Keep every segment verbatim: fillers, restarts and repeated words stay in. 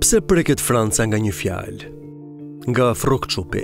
Pse preket Franca nga një fjalë? Nga Frokçupi.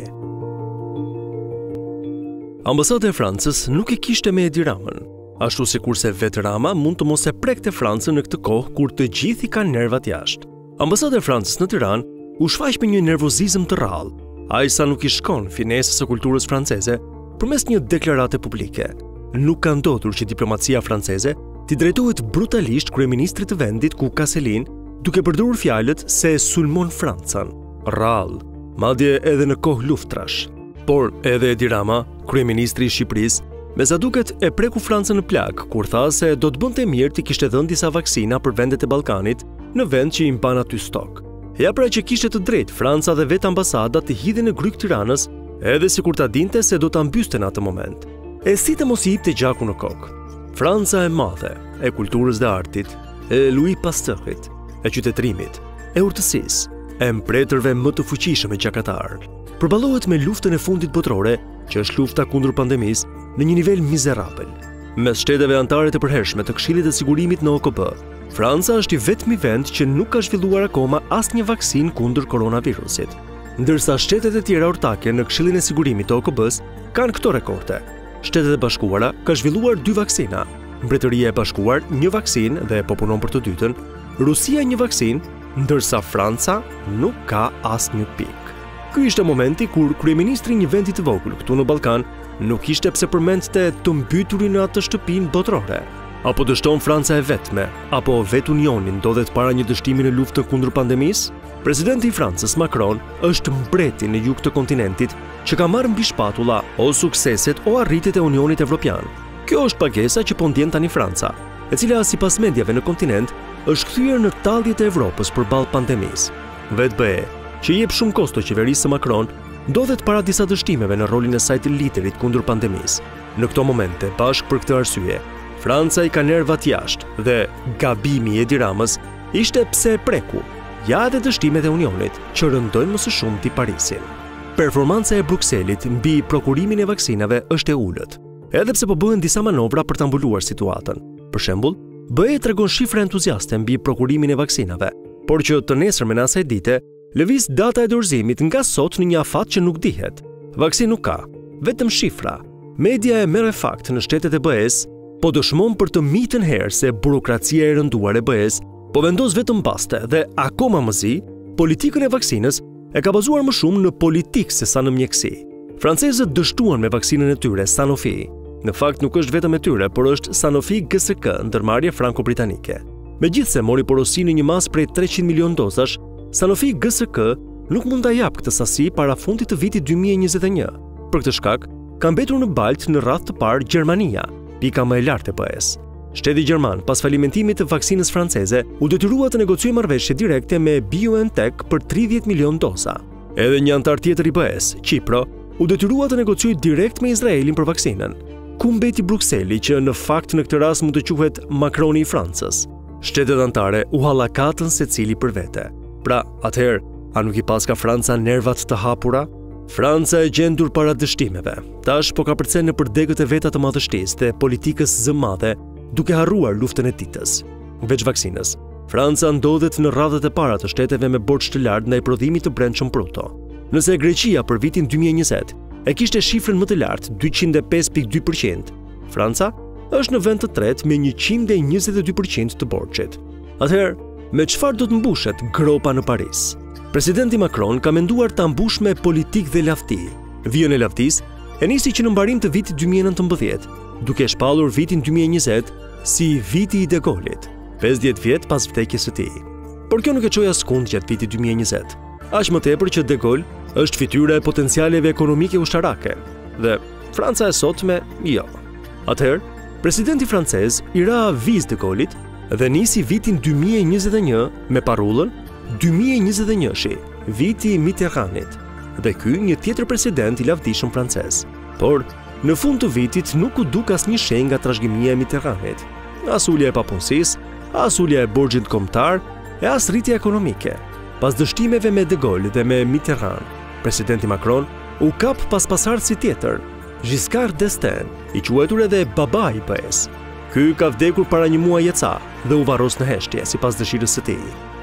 Ambasada e Francës nuk e kishte me Edi Ramën, ashtu sikurse vetë Rama mund të mos e prekte Francën në këtë kohë kur të gjithë i kanë nervat jashtë. Ambasada e Francës në Tiranë u shfaq me një nervozizëm të rrallë, ai sa nuk i shkon finesës së kulturës franceze përmes një deklarate publike. Nuk ka ndodhur që diplomacia franceze t'i drejtohet brutalisht kryeministrit të vendit ku ka selin, duke përdorur fjalët se sulmon Francën, rrallë, madje edhe në kohë luftrash. Por edhe Edi Rama, kryeministri i Shqipërisë, me sa duket e preku Francën në plak kur tha se do të bënte mirë t'i kishte dhënë disa vaksina për vendet e Ballkanit në vend që i mban aty stok. Ja pra që kishte të drejtë Franca dhe vetë ambasada të hidhin në gryk Tiranës, edhe sikur ta dinte se do ta mbyste në atë moment. E si të mos i jepte gjaku në kokë. Franca e madhe, e kulturës dhe artit, e Louis Pasteurit, e qytetërimit, e urtësisë, e mbretërve më të fuqishëm e gjakatar, përballohet me luftën e fundit botërore, që është lufta kundër pandemisë, në një nivel mizerabël. Mes shteteve anëtare të përhershme të Këshillit të Sigurimit në O K B, Franca është i vetmi vend që nuk ka zhvilluar akoma asnjë vaksinë kundër koronavirusit, ndërsa shtetet e tjera ortake në Këshillin e Sigurimit të O K B-s kanë këto rekorde. Shtetet e Bashkuara ka zhvilluar dy vaksina, Mbretëria e Bashkuar një vaksinë dhe po punon për të dytën, Rusia një vaksinë, ndërsa Franca nuk ka asnjë pikë. Ky ishte momenti kur kryeministri i një vendi të vogël këtu në Ballkan nuk ishte pse përmendte të mbyturin në atë shtëpinë botërore. Apo dështon Franca e vetme, apo vetë Unioni ndodhet para një dështimi në luftën kundër pandemisë? Presidenti i Francës, Macron, është mbreti në jug të kontinentit që ka marrë mbi shpatulla o sukseset o arritjet e Unionit Evropian. Kjo është pagesa që po ndjen tani Franca, e cila sipas mediave në kontinent është kthyer në talljet e Evropës përballë pandemisë. Vetë B E, që jep shumë kosto qeverisë së Macron, ndodhet para disa dështimeve në rolin e saj të liderit kundër pandemisë. Në këto momente, bashkë për këtë arsye, Franca i ka nervat jashtë dhe gabimi i Edi Ramës ishte pse e preku, ja edhe dështimet e Unionit që rëndojnë më së shumti Parisin. Performanca e Brukselit mbi prokurimin e vaksinave është e ulët, edhe pse po bëhen disa manovra për ta mbuluar situatën. Për shembull, B E tregon shifra entuziaste mbi prokurimin e vaksinave, por që të nesërmen asaj dite lëviz data e dorëzimit nga sot në një afat që nuk dihet. Vaksinë nuk ka, vetëm shifra. Media e merr fakt në shtetet e B E-s, po dëshmon për të mitën herë se burokracia e rënduar e B E-s po vendos vetëm baste dhe akoma më zi, politikën e vaksinës e ka bazuar më shumë në politikë se sa në mjekësi. Francezët dështuan me vaksinën e tyre Sanofi. Në fakt nuk është vetëm e tyre, por është Sanofi G S K, ndërmarrje franko-britanike. Megjithse mori porosi në një masë prej treqind milion dozash, Sanofi G S K nuk mund ta jap këtë sasi para fundit të vitit dy mijë e njëzet e një. Për këtë shkak, ka mbetur në baltë në radhë të parë Gjermania, pika më e lartë e B E-s. Shteti gjerman, pas falimentimit të vaksinës franceze, u detyrua të negociojë marrëveshje direkte me BioNTech për tridhjetë milion doza. Edhe një antar tjetër i B E-s, Kipro, u detyrua të negociojë direkt me Izraelin për vaksinën. Ku mbeti Brukseli, që në fakt në këtë rast mund të quhet Macroni i Francës? Shtetet anëtare u hallakatën secili për vete. Pra, atëherë, a nuk i paska Franca nervat të hapura? Franca e gjendur para dështimeve. Tash po ka përcen në përdegët e veta të madhështisë dhe politikës së madhe, duke harruar luftën e ditës. Veç vaksinës, Franca ndodhet në radhët e para të shteteve me borxh të lartë ndaj prodhimit të brendshëm bruto. Nëse Greqia për vitin dy mijë e njëzet e kishte shifrën më të lartë, dyqind e pesë pikë dy përqind, Franca është në vend të tretë me njëqind e njëzet e dy përqind të borxhit. Atëherë, me çfarë do të mbushet gropa në Paris? Presidenti Macron ka menduar ta mbush me politikë dhe lavdi. Vijën e lavdisë e nisi që në mbarim të vitit dy mijë e nëntëmbëdhjetë, duke shpallur vitin dy mijë e njëzet si viti i De Gaullit, pesëdhjetë vjet pas vdekjes së tij. Por kjo nuk e çoi askund gjatë vitit dy mijë e njëzet. Aq më tepër që De Gaulle është fytyra e potencialeve ekonomike ushtarake dhe Franca e sotme jo. Atëherë, presidenti francez i ra viz De Gaullit dhe nisi vitin dy mijë e njëzet e një me parullën dy mijë e njëzet e një-shi, viti i Mitterrandit, dhe ky një tjetër president i lavdishëm francez. Por, në fund të vitit nuk u duk asnjë shenjë nga trashëgimia e Mitterrandit. As ulja e papunësisë, as ulja e borxhit kombëtar, e as rritja ekonomike. Pas dështimeve me De Gaulle dhe me Mitterrand, presidenti Macron u kap pas pasardhësit tjetër, Giscard d'Estaing, i quajtur edhe baba i B E-s. Ky ka vdekur para një muaji e ca dhe u varros në heshtje sipas dëshirës së tij.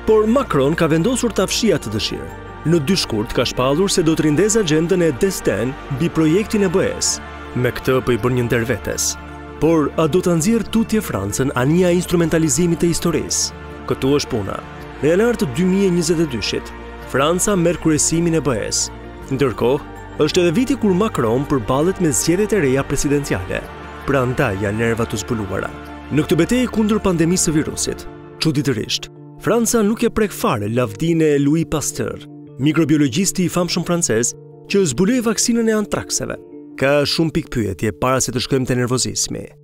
Por Macron ka vendosur ta fshijë atë dëshirë. Në dy shkurt ka shpallur se do të rindez agjendën e Destin mbi projektin e B E-s. Me këtë po i bën një nder vetes. Por a do ta nxjerrë tutje Francën anija e instrumentalizimit të historisë? Këtu është puna. Në janar të dy mijë e njëzet e dyshit, Franca merr kryesimin e B E-s. Ndërkohë, është edhe viti kur Macron përballet me zgjedhjet e reja presidenciale. Prandaj janë nerva të zbuluara. Në këtë betejë kundër pandemisë së virusit, çuditërisht, Franca nuk e prek fare lavdinë e Louis Pasteur, mikrobiologjisti i famshëm francez që zbuloi vaksinën e antrakseve. Ka shumë pikë pyetje para se të shkojmë te nervozizmi.